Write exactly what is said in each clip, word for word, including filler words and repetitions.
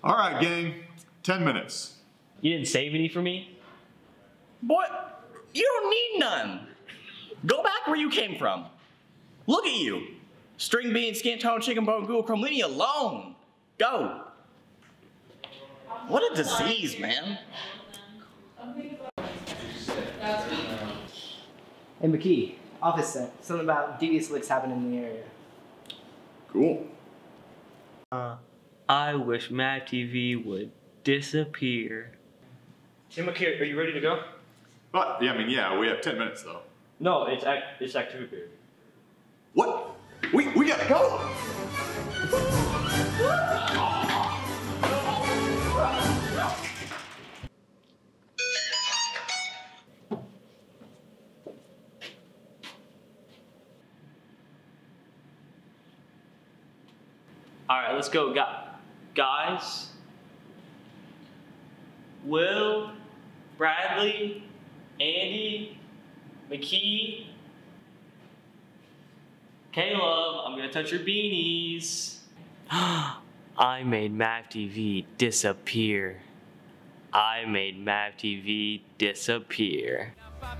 All right, gang. Ten minutes. You didn't save any for me? Boy, you don't need none. Go back where you came from. Look at you. String bean, skin tone, chicken bone, ghoul chrome. Leave me alone. Go. What a disease, man. Hey, McKee, office set. Something about devious licks happening in the area. Cool. Uh, I wish MavTV would disappear. Hey, McKee, are you ready to go? But, yeah, I mean, yeah, we have ten minutes, though. No, it's act it's activity period. What? We, we gotta go! All right, let's go, Gu guys. Will, Bradley, Andy, McKee, Caleb, I'm gonna touch your beanies. I made MavTV disappear. I made MavTV disappear.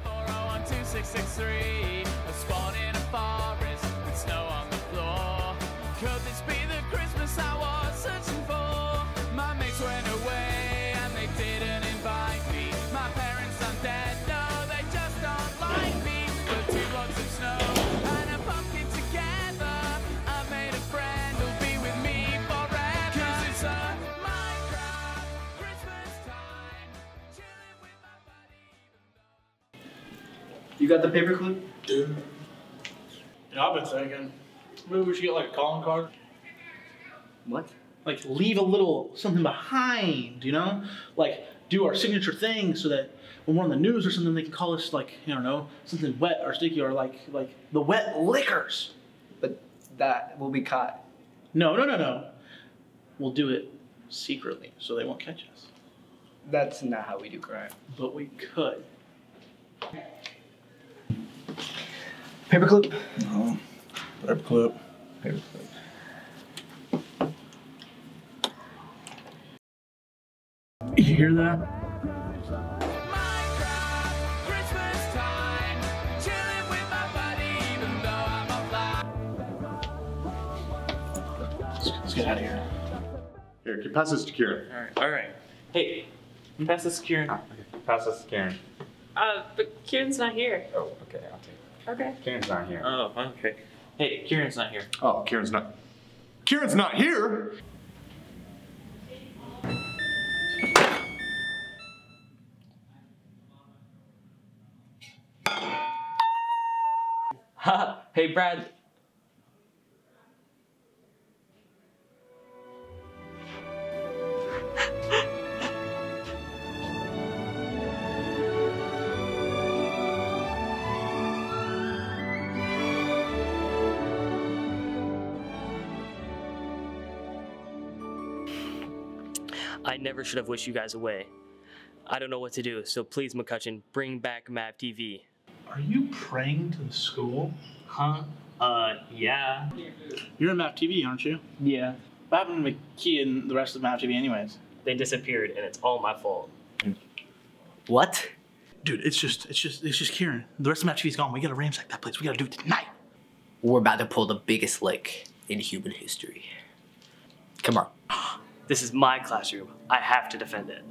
Could this be the Christmas I was searching for? My mates went away and they didn't invite me. My parents are dead, no, they just don't like me. But two blocks of snow and a pumpkin together, I made a friend who'll be with me forever. Cause it's a Minecraft Christmas time, chilling with my buddy. You got the paperclip? Dude. Yeah, I've been thinking. Maybe we should get like a calling card. What? Like leave a little something behind, you know? Like do our signature thing so that when we're on the news or something, they can call us like, you don't know, something wet or sticky or like like the wet liquors. But that will be caught. No, no, no, no. We'll do it secretly so they won't catch us. That's not how we do crime. But we could. Paperclip? No. Paperclip. Paperclip. You hear that? Minecraft Christmas time, chilling with my buddy, even though I'm offline. Let's, let's get out of here. Here, can you pass this to Kieran? All right, all right. Hey, pass this to Kieran. Oh, okay. Pass this to Kieran. Uh, but Kieran's not here. Oh, okay, I'll take it. Okay. Kieran's not here. Oh, okay. Hey, Kieran's not here. Oh, Kieran's not... Kieran's not here? Ha! Hey, Brad. I never should have wished you guys away. I don't know what to do, so please, McCutcheon, bring back MavTV. Are you praying to the school? Huh? Uh, yeah. You're in MavTV, aren't you? Yeah. What happened to McKee and the rest of MavTV anyways? They disappeared, and it's all my fault. What? Dude, it's just, it's just, it's just Kieran. The rest of MavTV's gone. We gotta ransack that place. We gotta do it tonight. We're about to pull the biggest lick in human history. Come on. This is my classroom. I have to defend it.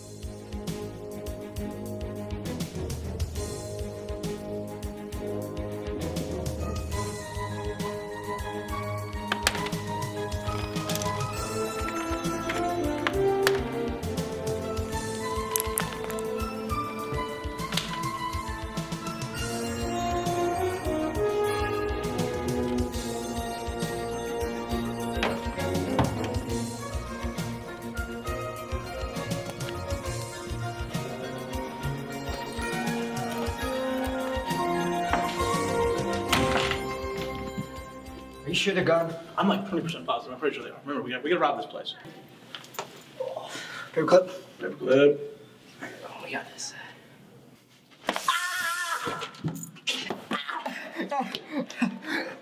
Are you sure they're gone? I'm like twenty percent positive. I'm pretty sure they are. Remember, we gotta, we gotta rob this place. Paperclip? Paperclip. Oh, we got this.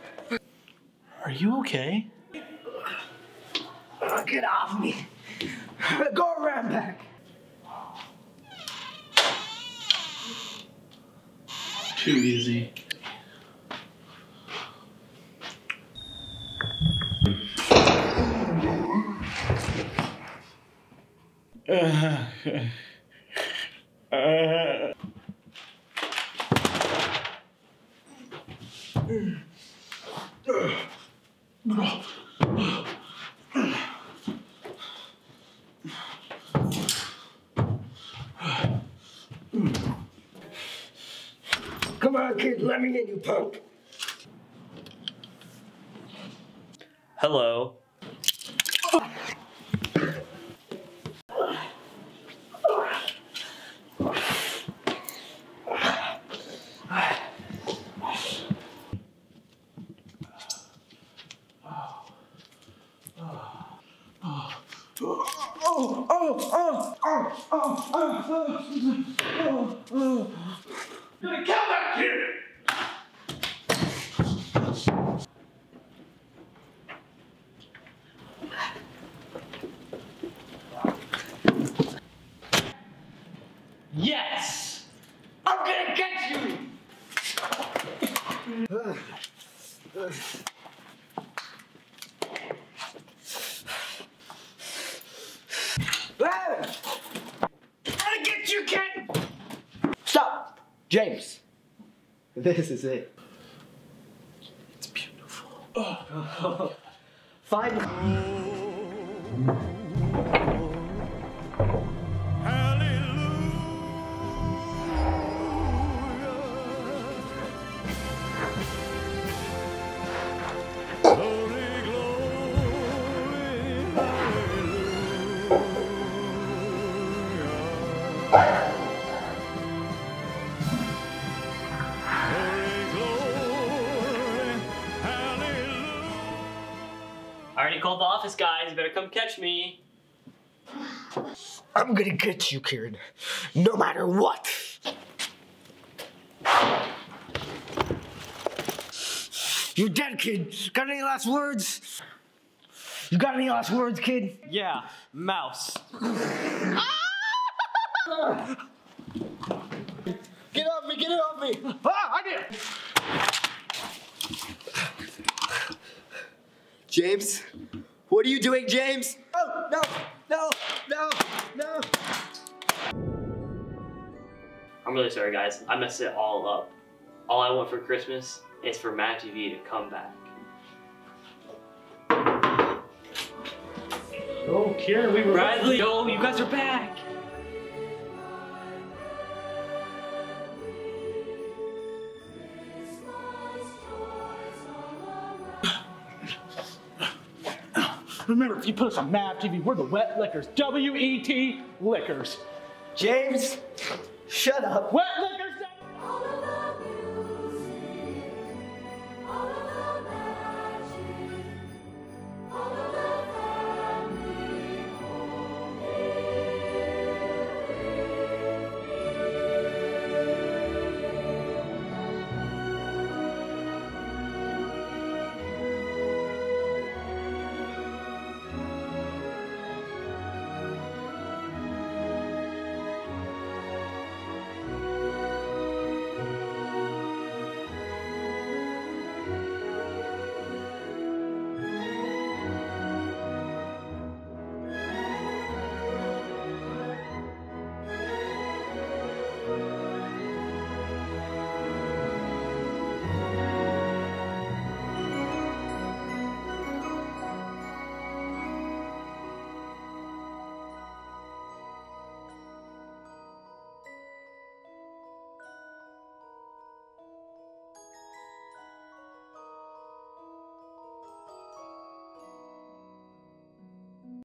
Are you okay? Oh, get off me. Go around back. Too easy. Uh, uh. Come on, kid, let me in, you punk. Hello. Oh, oh, oh, oh, oh, oh, oh, oh. You're gonna kill that kid! Yes! I'm gonna get you! I'm gonna get you, kid! Stop! James. This is it. It's beautiful. Oh. Finally. I already called the office, guys. You better come catch me. I'm gonna get you, Kieran. No matter what. You're dead, kid. Got any last words? You got any last words, kid? Yeah, mouse. Get off me, get off me! Ah, I did. James? What are you doing, James? Oh, no, no, no, no. I'm really sorry, guys. I messed it all up. All I want for Christmas is for MavTV to come back. Oh, Kieran, we were. Bradley, yo, you guys are back. Remember, if you put us on Mav T V, we're the wet lickers. W E T lickers. James, shut up. Wet lickers.